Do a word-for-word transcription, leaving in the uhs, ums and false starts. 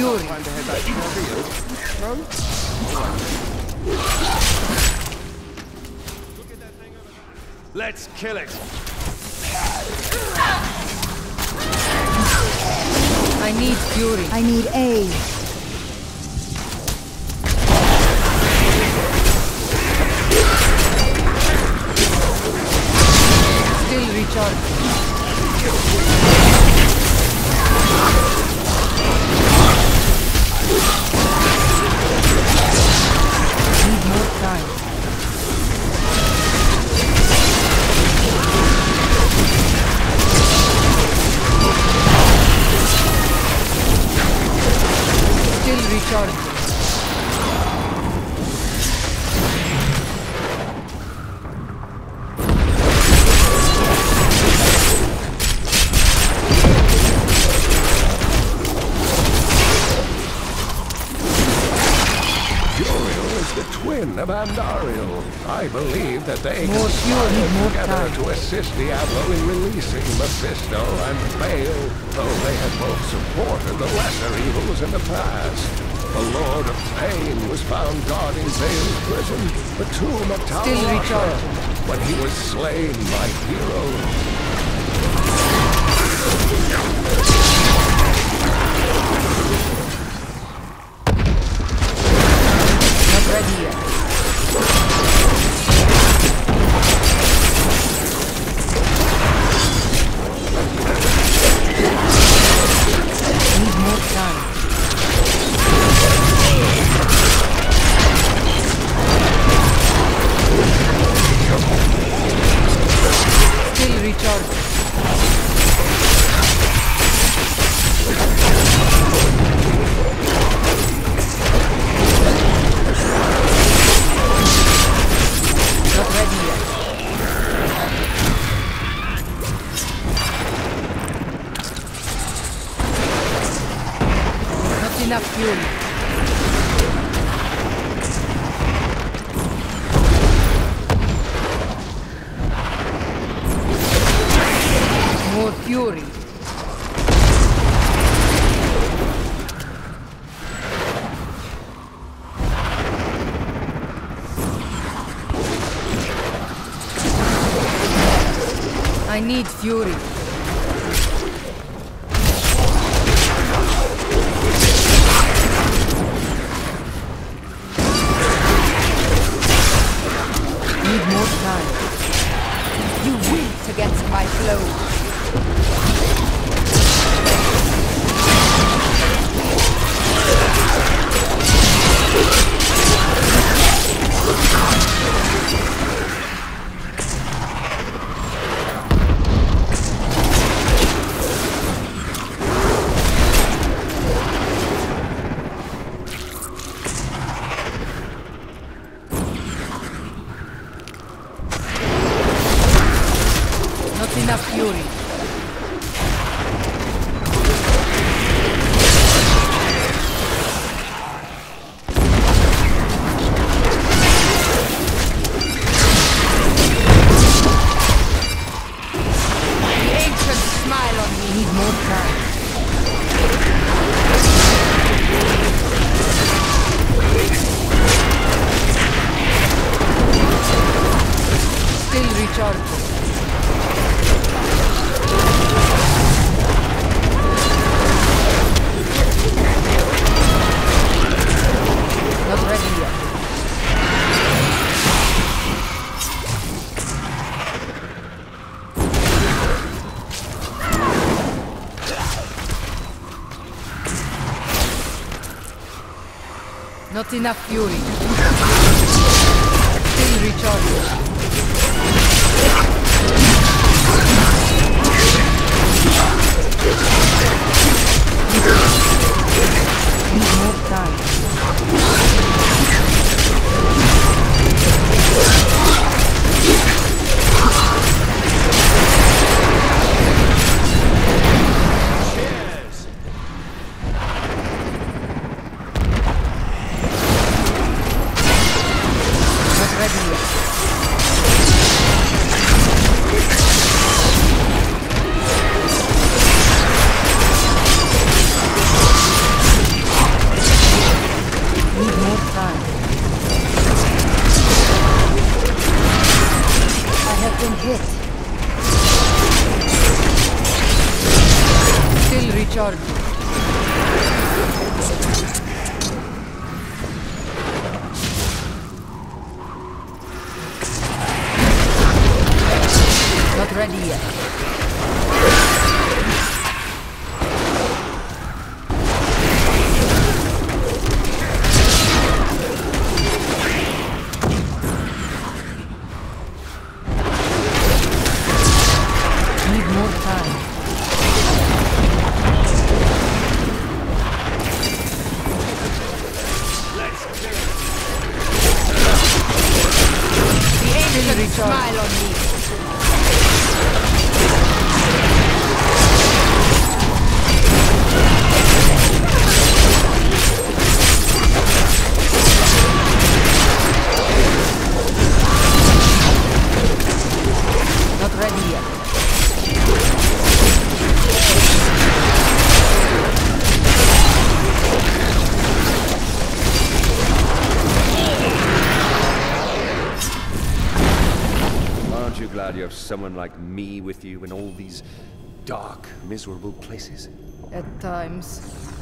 fury. Time to head back to Caribbean. No? Let's kill it. I need fury. I need aid. Still recharging. Need more time. Still recharging. Twin of Andariel. I believe that they more conspired more together time. to assist Diablo in releasing Mephisto and Baal, though they had both supported the lesser evils in the past. The Lord of Pain was found guarding Baal's prison, the tomb of Tal Still Rasha, recharging. when he was slain by heroes. Ready yet. Need more time. Still recharging. Enough fury. More fury. I need fury. Need more time. You wilt against my flow. Not enough fury. The ancients smile on me. Need more time. Still recharging. Not ready yet. Not enough fury. Still recharging. Need more time. hit. Still recharging. Not ready yet. Need more time. The ancients smile on me. Not ready yet. Aren't you glad you have someone like me with you in all these dark, miserable places? At times.